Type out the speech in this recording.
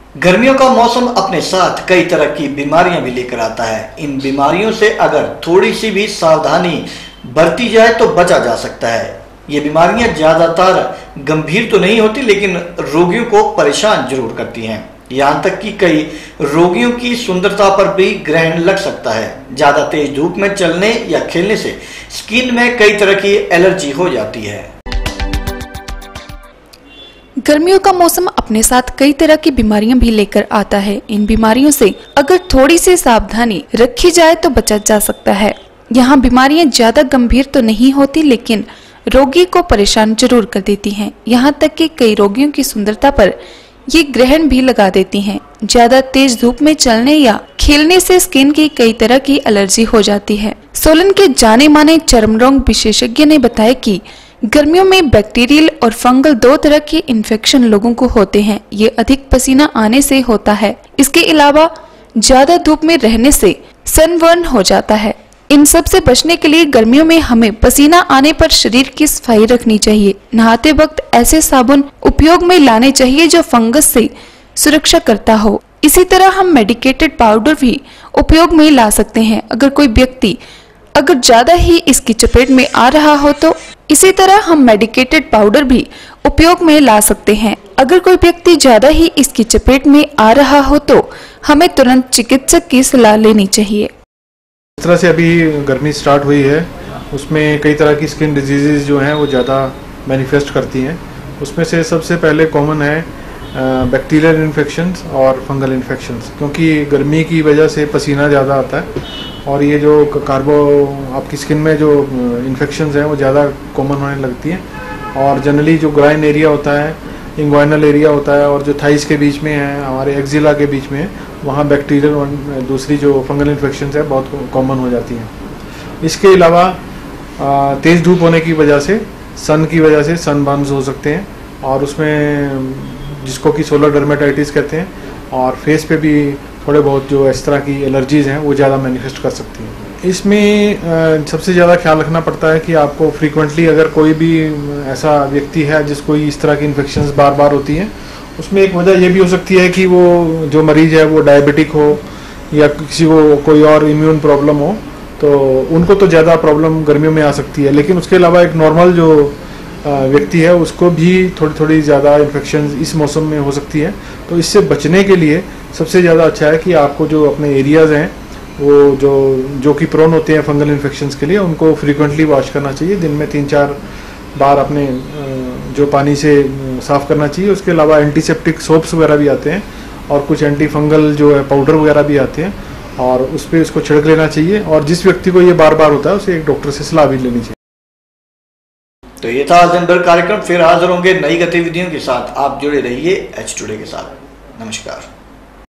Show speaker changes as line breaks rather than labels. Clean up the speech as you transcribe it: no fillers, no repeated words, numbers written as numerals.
गर्मियों का मौसम अपने साथ कई तरह की बीमारियां भी लेकर आता है। इन बीमारियों से अगर थोड़ी सी भी सावधानी बरती जाए तो बचा जा सकता है। ये बीमारियां ज्यादातर गंभीर तो नहीं होती, लेकिन रोगियों को परेशान जरूर करती हैं। यहाँ तक कि कई रोगियों की सुंदरता पर भी ग्रहण लग सकता है। ज्यादा तेज धूप में चलने या खेलने से स्किन में कई तरह की एलर्जी हो जाती है।
गर्मियों का मौसम अपने साथ कई तरह की बीमारियां भी लेकर आता है। इन बीमारियों से अगर थोड़ी सी सावधानी रखी जाए तो बचा जा सकता है। यहाँ बीमारियां ज्यादा गंभीर तो नहीं होती, लेकिन रोगी को परेशान जरूर कर देती हैं। यहाँ तक कि कई रोगियों की सुंदरता पर ये ग्रहण भी लगा देती हैं। ज्यादा तेज धूप में चलने या खेलने से स्किन की कई तरह की एलर्जी हो जाती है। सोलन के जाने माने चर्म रोग विशेषज्ञ ने बताया कि गर्मियों में बैक्टीरियल और फंगल दो तरह के इन्फेक्शन लोगों को होते हैं। ये अधिक पसीना आने से होता है। इसके अलावा ज्यादा धूप में रहने से सनबर्न हो जाता है। इन सब से बचने के लिए गर्मियों में हमें पसीना आने पर शरीर की सफाई रखनी चाहिए। नहाते वक्त ऐसे साबुन उपयोग में लाने चाहिए जो फंगस से सुरक्षा करता हो। इसी तरह हम मेडिकेटेड पाउडर भी उपयोग में ला सकते हैं अगर कोई व्यक्ति अगर ज्यादा ही इसकी चपेट में आ रहा हो तो इसी तरह हम मेडिकेटेड पाउडर भी उपयोग में ला सकते हैं। अगर कोई व्यक्ति ज्यादा ही इसकी चपेट में आ रहा हो तो हमें तुरंत चिकित्सक की सलाह लेनी चाहिए।
इस तरह से अभी गर्मी स्टार्ट हुई है, उसमें कई तरह की स्किन डिजीजेज जो हैं वो ज़्यादा मैनिफेस्ट करती हैं। उसमें से सबसे पहले कॉमन है बैक्टीरियल इन्फेक्शंस और फंगल इन्फेक्शंस, क्योंकि गर्मी की वजह से पसीना ज़्यादा आता है और ये जो आपकी स्किन में जो इन्फेक्शंस हैं वो ज़्यादा कॉमन होने लगती हैं। और जनरली जो ग्राइन एरिया होता है, इंग्वाइनल एरिया होता है और जो थाइस के बीच में है, हमारे एक्जिला के बीच में, वहाँ बैक्टीरियल और दूसरी जो फंगल इन्फेक्शंस है बहुत कॉमन हो जाती हैं। इसके अलावा तेज़ धूप होने की वजह से, सन की वजह से सनबर्न्स हो सकते हैं और उसमें जिसको कि सोलर डर्मेटाइटिस कहते हैं, और फेस पे भी थोड़े बहुत जो इस तरह की एलर्जीज़ हैं वो ज़्यादा मैनिफेस्ट कर सकती हैं। इसमें सबसे ज़्यादा ख्याल रखना पड़ता है कि आपको फ्रीक्वेंटली अगर कोई भी ऐसा व्यक्ति है जिसको इस तरह की इन्फेक्शंस बार बार होती हैं, उसमें एक वजह ये भी हो सकती है कि वो जो मरीज़ है वो डायबिटिक हो या किसी को कोई और इम्यून प्रॉब्लम हो, तो उनको तो ज़्यादा प्रॉब्लम गर्मियों में आ सकती है। लेकिन उसके अलावा एक नॉर्मल जो व्यक्ति है उसको भी थोड़ी ज़्यादा इन्फेक्शन इस मौसम में हो सकती है। तो इससे बचने के लिए सबसे ज़्यादा अच्छा है कि आपको जो अपने एरियाज़ हैं वो जो कि प्रोन होते हैं फंगल इन्फेक्शंस के लिए, उनको फ्रीक्वेंटली वॉश करना चाहिए। दिन में 3-4 बार अपने जो पानी से साफ़ करना चाहिए। उसके अलावा एंटीसेप्टिक सोप्स वगैरह भी आते हैं और कुछ एंटी फंगल जो है पाउडर वगैरह भी आते हैं और उस पर उसको छिड़क लेना चाहिए। और जिस व्यक्ति को ये बार बार होता है उसे एक डॉक्टर से सलाह भी लेनी चाहिए।
तो ये था आज दिन भर कार्यक्रम। फिर हाजिर होंगे नई गतिविधियों के साथ। आप जुड़े रहिए एच टुडे के साथ। नमस्कार।